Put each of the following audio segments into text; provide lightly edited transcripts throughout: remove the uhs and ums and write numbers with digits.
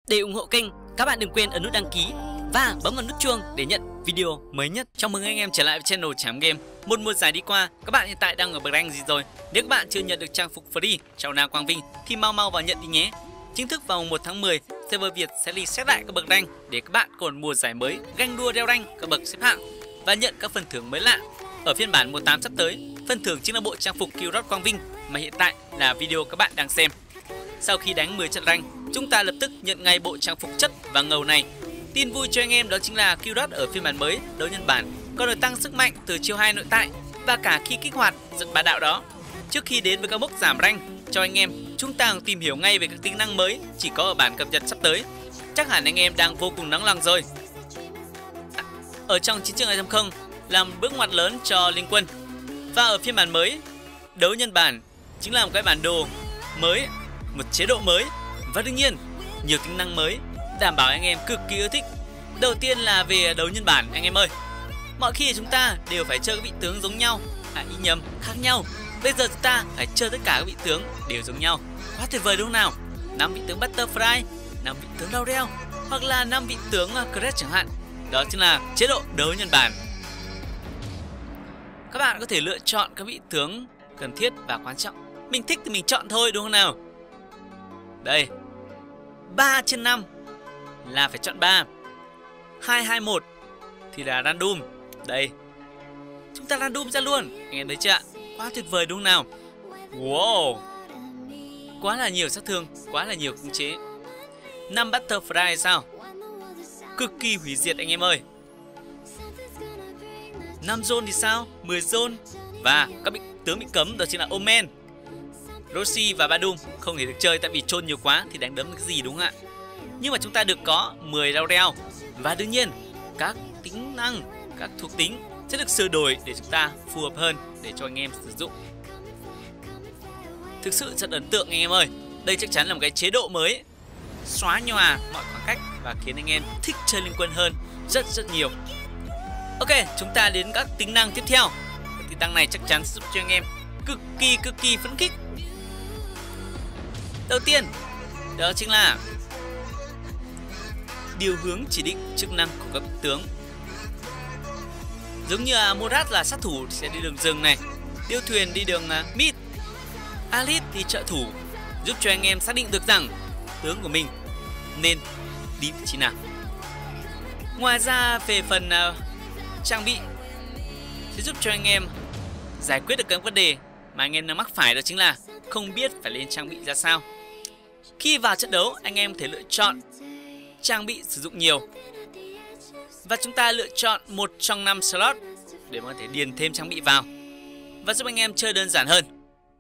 Để ủng hộ kênh, các bạn đừng quên ấn nút đăng ký và bấm vào nút chuông để nhận video mới nhất. Chào mừng anh em trở lại với channel Chém Game. Một mùa giải đi qua, các bạn hiện tại đang ở bậc rank gì rồi? Nếu các bạn chưa nhận được trang phục free chào Nam Quang Vinh thì mau vào nhận đi nhé. Chính thức vào 1 tháng 10, server Việt sẽ reset lại các bậc rank để các bạn còn mùa giải mới ganh đua leo rank các bậc xếp hạng và nhận các phần thưởng mới lạ. Ở phiên bản 18 sắp tới, phần thưởng chính là bộ trang phục Kill Quang Vinh mà hiện tại là video các bạn đang xem. Sau khi đánh 10 trận rank, chúng ta lập tức nhận ngay bộ trang phục chất và ngầu này. Tin vui cho anh em đó chính là Qdot ở phiên bản mới đấu nhân bản còn được tăng sức mạnh từ chiêu 2 nội tại và cả khi kích hoạt giật bá đạo đó. Trước khi đến với các mốc giảm rank cho anh em, chúng ta tìm hiểu ngay về các tính năng mới chỉ có ở bản cập nhật sắp tới. Chắc hẳn anh em đang vô cùng nóng lòng rồi. Ở trong chiến trường 2.0 là một bước ngoặt lớn cho Liên Quân. Và ở phiên bản mới, đấu nhân bản chính là một cái bản đồ mới, một chế độ mới và đương nhiên nhiều tính năng mới đảm bảo anh em cực kỳ ưa thích. Đầu tiên là về đấu nhân bản anh em ơi. Mọi khi chúng ta đều phải chơi các vị tướng giống nhau, ý nhầm, khác nhau. Bây giờ chúng ta phải chơi tất cả các vị tướng đều giống nhau. Quá tuyệt vời đúng không nào? 5 vị tướng Butterfly, 5 vị tướng Laurel hoặc là 5 vị tướng Crest chẳng hạn. Đó chính là chế độ đấu nhân bản. Các bạn có thể lựa chọn các vị tướng cần thiết và quan trọng. Mình thích thì mình chọn thôi đúng không nào? Đây, 3/5 là phải chọn 3. 2-2-1 thì là random. Đây, chúng ta random ra luôn. Anh em thấy chưa ạ? Quá tuyệt vời đúng không nào? Wow, quá là nhiều sát thương, quá là nhiều khống chế. 5 Butterfly sao? Cực kỳ hủy diệt anh em ơi. 5 zone thì sao? 10 zone. Và các tướng bị cấm đó chính là Omen, Roshi và Badum không thể được chơi tại vì chôn nhiều quá thì đánh đấm cái gì đúng không ạ? Nhưng mà chúng ta được có 10 Laurel và đương nhiên các tính năng, các thuộc tính sẽ được sửa đổi để chúng ta phù hợp hơn để cho anh em sử dụng. Thực sự rất ấn tượng anh em ơi. Đây chắc chắn là một cái chế độ mới xóa nhòa mọi khoảng cách và khiến anh em thích chơi Liên Quân hơn rất nhiều. Ok, chúng ta đến các tính năng tiếp theo. Các tính năng này chắc chắn sẽ giúp cho anh em cực kỳ phấn khích. Đầu tiên, đó chính là điều hướng chỉ định chức năng của các tướng. Giống như Morat là sát thủ sẽ đi đường rừng này, Điêu Thuyền đi đường mid, Alice thì trợ thủ, giúp cho anh em xác định được rằng tướng của mình nên đi vị trí nào. Ngoài ra về phần trang bị sẽ giúp cho anh em giải quyết được các vấn đề mà anh em đang mắc phải, đó chính là không biết phải lên trang bị ra sao. Khi vào trận đấu, anh em có thể lựa chọn trang bị sử dụng nhiều và chúng ta lựa chọn 1 trong 5 slot để có thể điền thêm trang bị vào và giúp anh em chơi đơn giản hơn.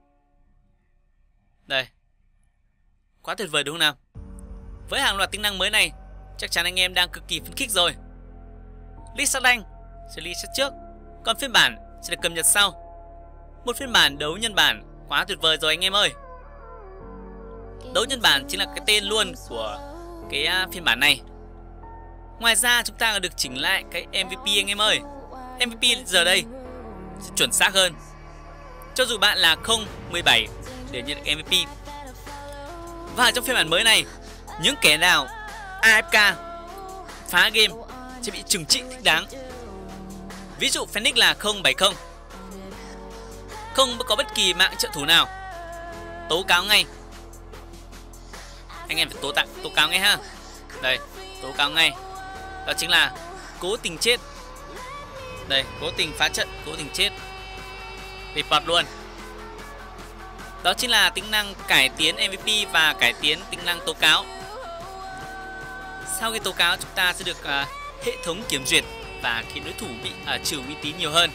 Đây, quá tuyệt vời đúng không nào? Với hàng loạt tính năng mới này, chắc chắn anh em đang cực kỳ phấn khích rồi. Reset rank sẽ reset trước, còn phiên bản sẽ được cập nhật sau. Một phiên bản đấu nhân bản quá tuyệt vời rồi anh em ơi. Đấu nhân bản chính là cái tên luôn của cái phiên bản này. Ngoài ra chúng ta được chỉnh lại cái MVP anh em ơi. MVP giờ đây sẽ chuẩn xác hơn. Cho dù bạn là 0-17 để nhận được MVP. Và trong phiên bản mới này, những kẻ nào AFK phá game sẽ bị trừng trị thích đáng. Ví dụ Phoenix là 0-70, không có bất kỳ mạng trợ thủ nào, tố cáo ngay. Anh em phải tố cáo ngay ha. Đây, tố cáo ngay. Đó chính là cố tình chết. Đây, cố tình phá trận, cố tình chết, report luôn. Đó chính là tính năng cải tiến MVP và cải tiến tính năng tố cáo. Sau khi tố cáo, chúng ta sẽ được hệ thống kiểm duyệt và khiến đối thủ bị trừ uy tín nhiều hơn.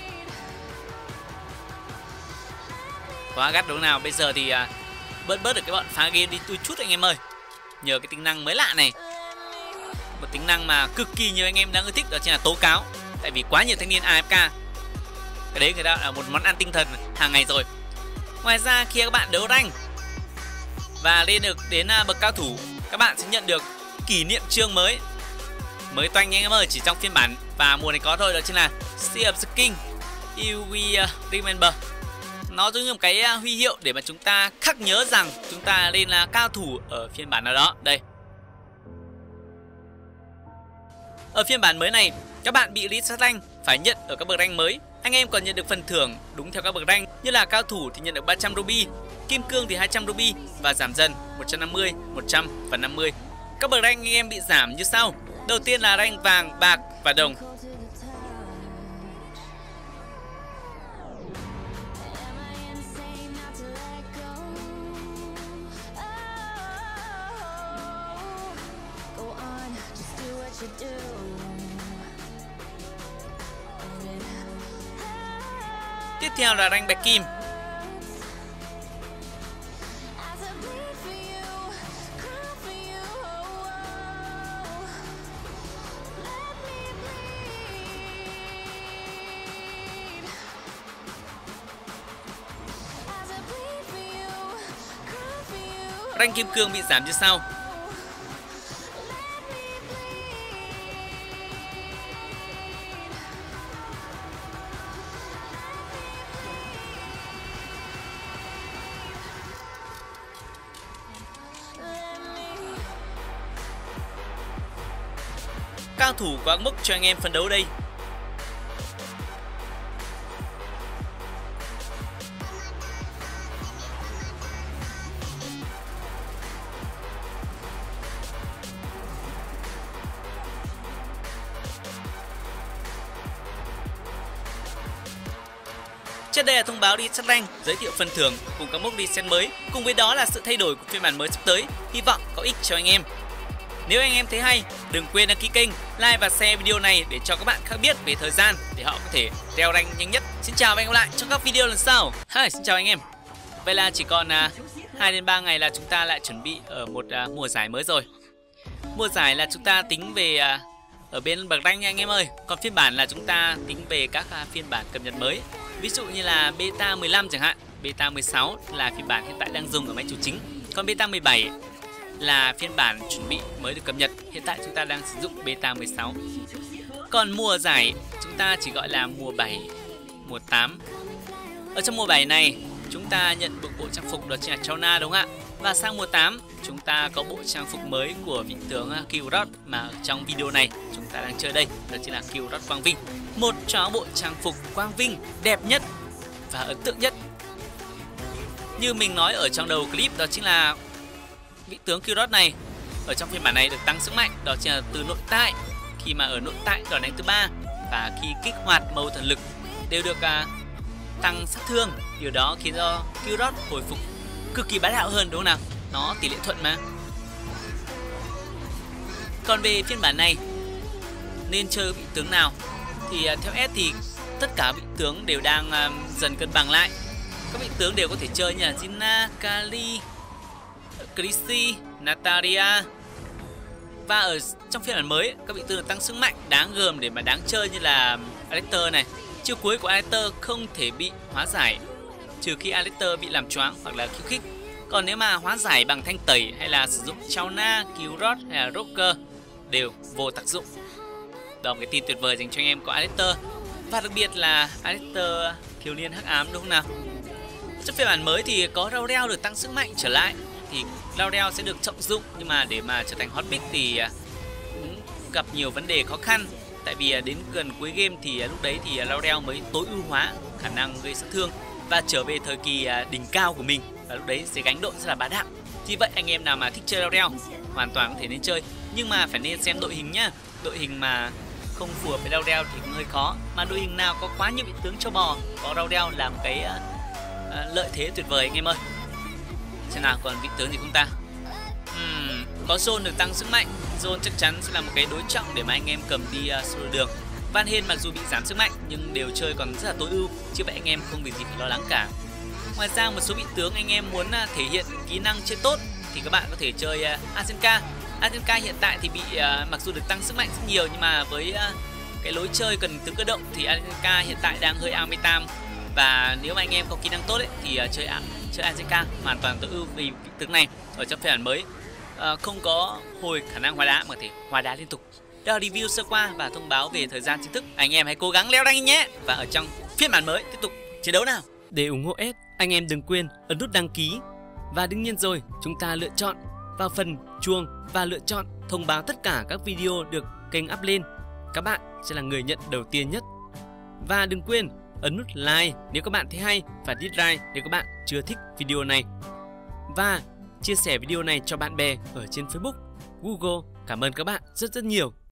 Quá gắt đúng nào? Bây giờ thì bớt được cái bọn phá game đi tôi chút anh em ơi. Nhờ cái tính năng mới lạ này, một tính năng mà cực kỳ nhiều anh em đang ưa thích, đó chính là tố cáo. Tại vì quá nhiều thanh niên AFK, cái đấy người ta là một món ăn tinh thần hàng ngày rồi. Ngoài ra khi các bạn đấu rank và lên được đến bậc cao thủ, các bạn sẽ nhận được kỷ niệm chương mới toanh anh em ơi, chỉ trong phiên bản và mùa này có thôi, đó chính là Sea of the King You Will Remember. Nó giống như một cái huy hiệu để mà chúng ta khắc nhớ rằng chúng ta lên là cao thủ ở phiên bản nào đó. Đây, Ở phiên bản mới này, các bạn bị reset rank phải nhận ở các bậc rank mới. Anh em còn nhận được phần thưởng đúng theo các bậc rank, như là cao thủ thì nhận được 300 ruby, kim cương thì 200 ruby và giảm dần 150, 100 và 50. Các bậc rank anh em bị giảm như sau. Đầu tiên là rank vàng, bạc và đồng. Tiếp theo là rank bạch kim. Rank kim cương bị giảm như sau. Cao thủ có mốc cho anh em phấn đấu đây. Trên đây là thông báo reset rank, giới thiệu phần thưởng cùng các mốc reset mới, cùng với đó là sự thay đổi của phiên bản mới sắp tới, hy vọng có ích cho anh em. Nếu anh em thấy hay, đừng quên đăng ký kênh, like và share video này để cho các bạn khác biết về thời gian để họ có thể leo rank nhanh nhất. Xin chào và hẹn gặp lại trong các video lần sau. Xin chào anh em. Vậy là chỉ còn 2 đến 3 ngày là chúng ta lại chuẩn bị ở một mùa giải mới rồi. Mùa giải là chúng ta tính về ở bên bậc rank nha anh em ơi. Còn phiên bản là chúng ta tính về các phiên bản cập nhật mới. Ví dụ như là beta 15 chẳng hạn, beta 16 là phiên bản hiện tại đang dùng ở máy chủ chính. Còn beta 17 là phiên bản chuẩn bị mới được cập nhật. Hiện tại chúng ta đang sử dụng beta 16. Còn mùa giải chúng ta chỉ gọi là mùa 7, mùa 8. Ở trong mùa 7 này chúng ta nhận được bộ trang phục đó chính là Chona đúng không ạ? Và sang mùa 8 chúng ta có bộ trang phục mới của vị tướng Kyurot mà ở trong video này chúng ta đang chơi đây, đó chính là Kyurot Quang Vinh. Một trong bộ trang phục Quang Vinh đẹp nhất và ấn tượng nhất. Như mình nói ở trong đầu clip, đó chính là vị tướng Kyurot này ở trong phiên bản này được tăng sức mạnh, đó chính là từ nội tại. Khi mà ở nội tại đòn đánh thứ 3 và khi kích hoạt mâu thần lực đều được tăng sát thương. Điều đó khiến cho Kyurot hồi phục cực kỳ bá đạo hơn đúng không nào? Nó tỷ lệ thuận mà. Còn về phiên bản này nên chơi vị tướng nào thì theo S thì tất cả vị tướng đều đang dần cân bằng lại. Các vị tướng đều có thể chơi như là Jinna, Kali, Chrissy, Natalia. Và ở trong phiên bản mới các vị tướng được tăng sức mạnh đáng gờm để mà đáng chơi như là Alector này. Chiêu cuối của Alector không thể bị hóa giải trừ khi Alector bị làm choáng hoặc là khiêu khích. Còn nếu mà hóa giải bằng thanh tẩy hay là sử dụng Chona, Kyurot hay là Rocker đều vô tác dụng. Đó là một cái tin tuyệt vời dành cho anh em có Alector. Và đặc biệt là Alector thiếu niên hắc ám đúng không nào? Trong phiên bản mới thì có Laurel được tăng sức mạnh trở lại. Thì Laurel sẽ được trọng dụng, nhưng mà để mà trở thành hot pick thì cũng gặp nhiều vấn đề khó khăn. Tại vì đến gần cuối game thì lúc đấy thì Laurel mới tối ưu hóa khả năng gây sát thương và trở về thời kỳ đỉnh cao của mình, và lúc đấy sẽ gánh độ rất là bá đạo. Vì vậy anh em nào mà thích chơi Laurel hoàn toàn có thể nên chơi, nhưng mà phải nên xem đội hình nhá. Đội hình mà không phù hợp với Laurel thì cũng hơi khó, mà đội hình nào có quá nhiều vị tướng châu bò có Laurel là một cái lợi thế tuyệt vời anh em ơi. Xem nào còn vị tướng gì không ta? Có Zone được tăng sức mạnh. Zone chắc chắn sẽ là một cái đối trọng để mà anh em cầm đi solo đường. Van Halen mặc dù bị giảm sức mạnh nhưng đều chơi còn rất là tối ưu, chứ vậy anh em không vì gì phải lo lắng cả. Ngoài ra một số vị tướng anh em muốn thể hiện kỹ năng chơi tốt thì các bạn có thể chơi Azenka. Azenka hiện tại thì bị mặc dù được tăng sức mạnh rất nhiều, nhưng mà với cái lối chơi cần tướng cơ động thì Azenka hiện tại đang hơi ao metam. Và nếu mà anh em có kỹ năng tốt ấy, thì chơi Azenka hoàn toàn tối ưu vì vị tướng này ở trong phiên bản mới không có hồi khả năng hóa đá mà có thể hóa đá liên tục. Đây là review sơ qua và thông báo về thời gian chính thức. Anh em hãy cố gắng leo rank nhé. Và ở trong phiên bản mới tiếp tục chiến đấu nào. Để ủng hộ S, anh em đừng quên ấn nút đăng ký. Và đương nhiên rồi, chúng ta lựa chọn vào phần chuông và lựa chọn thông báo tất cả các video được kênh up lên các bạn sẽ là người nhận đầu tiên nhất. Và đừng quên ấn nút like nếu các bạn thấy hay và dislike nếu các bạn chưa thích video này. Và chia sẻ video này cho bạn bè ở trên Facebook, Google. Cảm ơn các bạn rất nhiều.